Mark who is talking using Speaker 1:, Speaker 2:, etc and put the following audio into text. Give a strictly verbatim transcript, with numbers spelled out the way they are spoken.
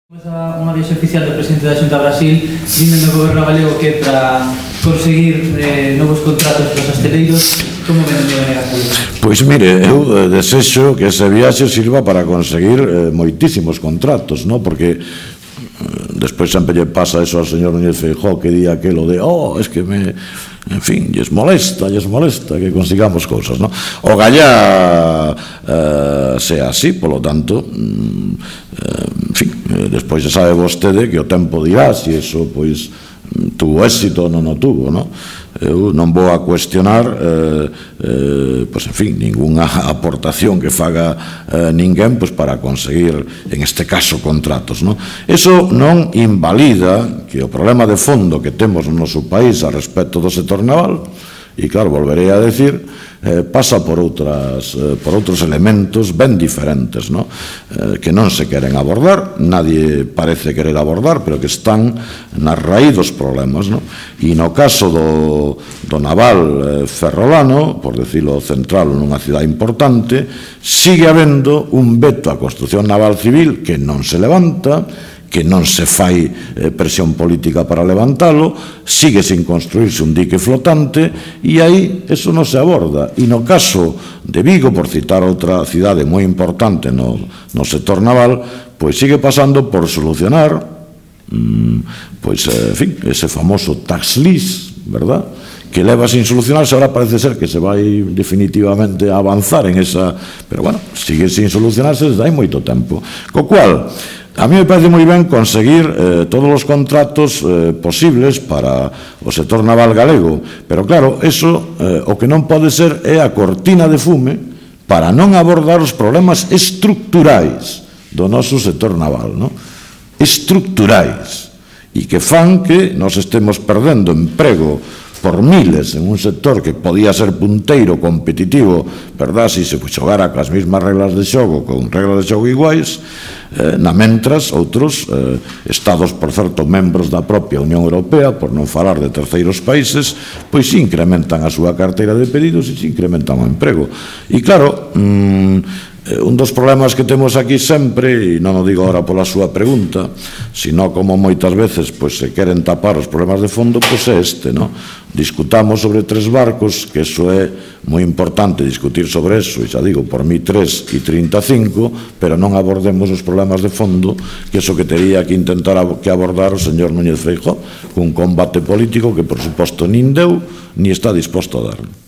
Speaker 1: Comeza unha viaxe oficial do presidente da Xunta a Brasil vindo no goberno galego que para conseguir eh, novos contratos para os hosteleiros. Como ven o negativo?
Speaker 2: Pois mire, eu eh, desexo que ese viaxe sirva para conseguir eh, moitísimos contratos, no? Porque eh, despois sempre lle pasa eso ao señor Núñez Feijóo que di aquelo de oh, es que me... en fin, lles molesta, lles molesta que consigamos cousas, non? O gallá eh, sea así, polo tanto, eh, en fin, eh, despois se sabe vostede que o tempo dirá se iso, pois, tuvo éxito ou non o tuvo, non? Eu non vou a cuestionar, eh, eh, pois, en fin, ningunha aportación que faga eh, ninguén pois, para conseguir, en este caso, contratos, non? Eso non invalida que o problema de fondo que temos no noso país a respecto do sector naval, e claro, volverei a decir, eh, pasa por outras eh, por outros elementos ben diferentes, no? eh, que non se queren abordar, nadie parece querer abordar, pero que están na raíz dos problemas, no? E no caso do, do naval eh, ferrolano, por decirlo central nunha cidade importante, sigue habendo un veto á construción naval civil que non se levanta, que non se fai eh, presión política para levantalo, sigue sin construirse un dique flotante e aí eso non se aborda. E no caso de Vigo, por citar outra cidade moi importante no, no sector naval, pois sigue pasando por solucionar mm, pois, eh, en fin, ese famoso tax lease, verdad? Que leva sin solucionarse, ahora parece ser que se vai definitivamente a avanzar en esa... Pero bueno, sigue sin solucionarse desde hai moito tempo. Co cual, a mí me parece moi ben conseguir eh, todos os contratos eh, posibles para o sector naval galego, pero claro, eso eh, o que non pode ser é a cortina de fume para non abordar os problemas estructurais do noso sector naval, non? Estructurais, e que fan que nos estemos perdendo emprego por miles en un sector que podía ser punteiro, competitivo, verdad, se se xogara coas mesmas reglas de xogo, con reglas de xogo iguais, eh, na mentras outros eh, estados, por certo, membros da propia Unión Europea, por non falar de terceiros países, pois se incrementan a súa carteira de pedidos e se incrementan o emprego. E claro, mmm, un dos problemas que temos aquí sempre, e non o digo agora pola súa pregunta, sino como moitas veces pois, se queren tapar os problemas de fondo, pois é este, non? Discutamos sobre tres barcos, que eso é moi importante discutir sobre eso, e xa digo, por mí tres e trinta e cinco, pero non abordemos os problemas de fondo, que eso que tería que intentar que abordar o señor Núñez Feijóo, cun combate político que, por suposto, nin deu, ni está disposto a dar.